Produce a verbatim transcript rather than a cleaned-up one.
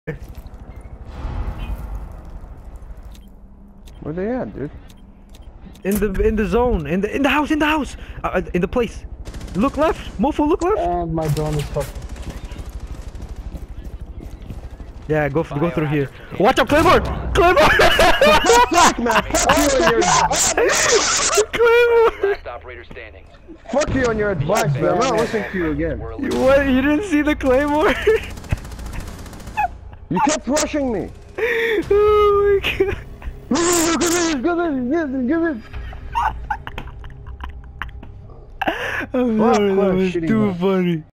Where they at, dude? In the in the zone, in the in the house, in the house, uh, in the place. Look left, Mofu. Look left. And my drone is fucking. Yeah, go go through here. Watch out, Claymore! Claymore! Fuck, man! Fuck you and your Claymore! Last operator standing. fuck you and your advice, man. I'm not listening to you again. You, what? You didn't see the Claymore? You kept rushing me. Oh my god! I'm sorry, that was too funny.